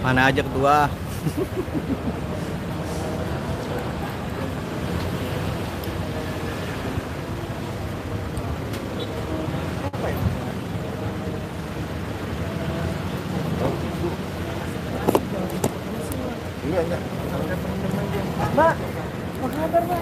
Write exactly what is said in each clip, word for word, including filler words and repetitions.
Mana aja ketua? Iya, iya. Mbak, apa kabar, Mbak?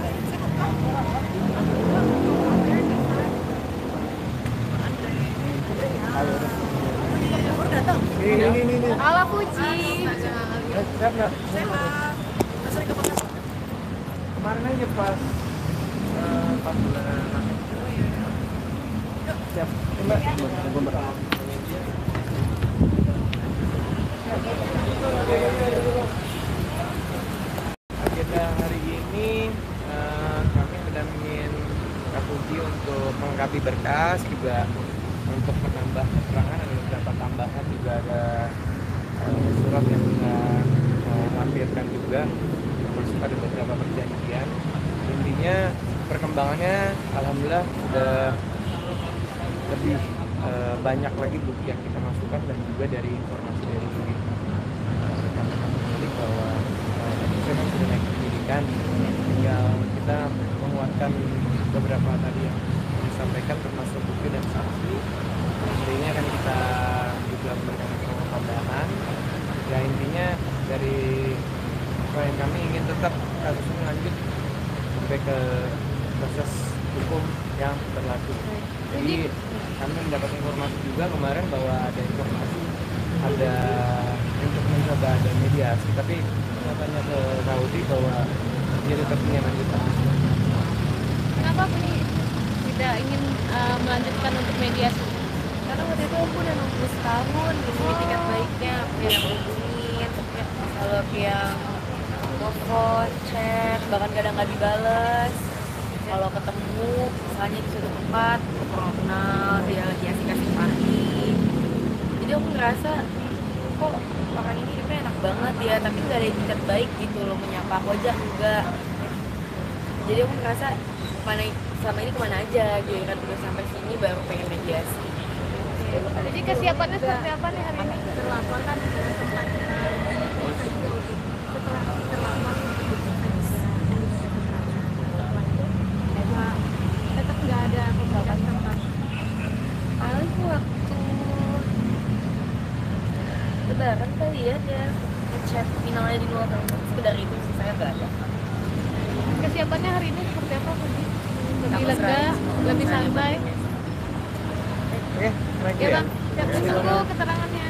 Ini, ini, ini, ini. Halo Puji. Eh, Sehat nggak? Kemarin aja pas eh, pas bulan siap. Eh, Mbak. Tunggu, Mbak. Agenda hari ini eh, kami mendampingin Kak Puji untuk melengkapi berkas, juga untuk menambah keterangan ada beberapa tambahan, juga ada eh, surat yang kita mau lampirkan juga, termasuk ada beberapa perjanjian. Intinya perkembangannya alhamdulillah sudah lebih eh, banyak lagi bukti yang kita masukkan, dan juga dari informasi dari eh, rekan-rekan pemilik bahwa eh, saya kan sudah naik penyidikan, tinggal kita menguatkan beberapa tadi yang disampaikan termasuk bukti dan saksi. Intinya kan kita juga memberikan keterangan tambahan. Ya intinya dari klien kami ingin tetap kasus ini lanjut sampai ke proses hukum yang berlaku. Jadi kami mendapat informasi juga kemarin bahwa ada informasi ada untuk mencoba ada mediasi, tapi katanya ke Saudi bahwa dia tetap ingin lanjutkan. Kenapa Puji tidak ingin uh, melanjutkan untuk mediasi? Karena waktu itu aku udah nunggu setahun gitu tiket baiknya, aku yang hubungin, kalau yang telepon, chat, bahkan kadang nggak dibales. Kalau ketemu, misalnya di suatu tempat, kenal, dia lagi asik-asik party. Jadi aku ngerasa, kok orang ini hidupnya enak banget ya, tapi nggak ada tiket baik gitu loh, menyapa aku aja enggak. Jadi aku ngerasa, mana selama ini kemana aja, gitu kan, udah sampai sini baru pengen mediasi. Jadi kesiapannya seperti apa nih hari ini? Terlapor kan setelah terlapor tetap nggak ada pembahasan tempat. Paling waktu lebaran kali ya dia chat finalnya di luar tempat, sekedar itu sih, saya nggak ada. Kesiapannya hari ini seperti apa Puji? Lebih Aku lega, serah. lebih santai. Oke, thank you Ya ya. bang, siap tunggu keterangannya.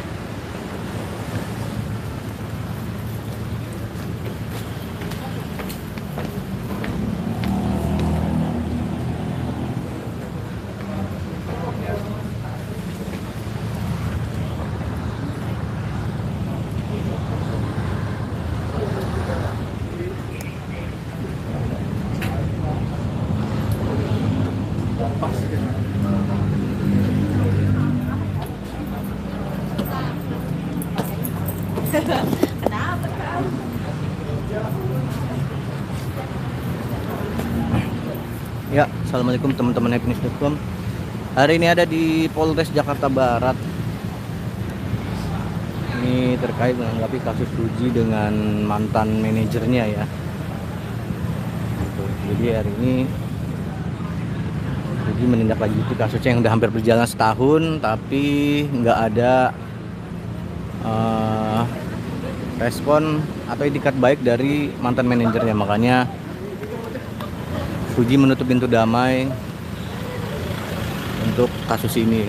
Kenapa kan? Ya, assalamualaikum teman-teman happiness dot com. Hari ini ada di Polres Jakarta Barat. Ini terkait menanggapi kasus Puji dengan mantan manajernya ya. Jadi hari ini Puji menindaklanjuti kasusnya yang udah hampir berjalan setahun, tapi nggak ada uh, respon atau itikat baik dari mantan manajernya. Makanya Puji menutup pintu damai untuk kasus ini.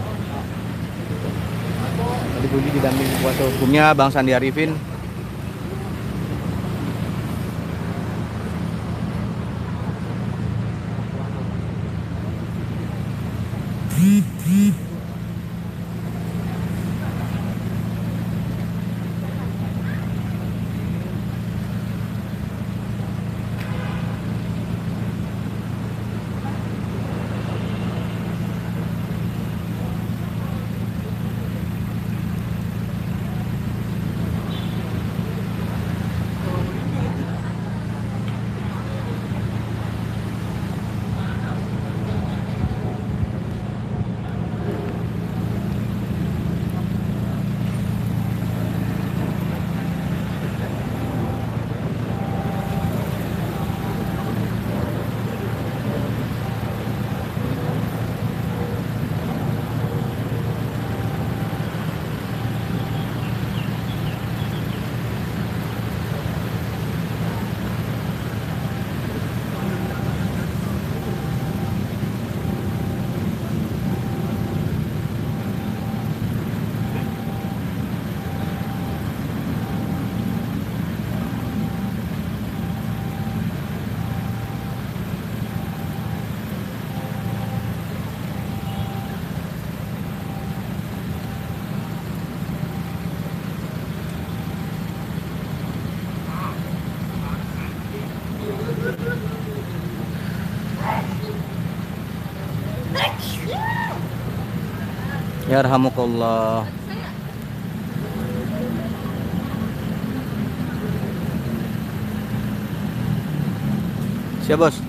Tadi Puji didampingi kuasa hukumnya Bang Sandi Arifin. Ya rahmukallah. Siap bos.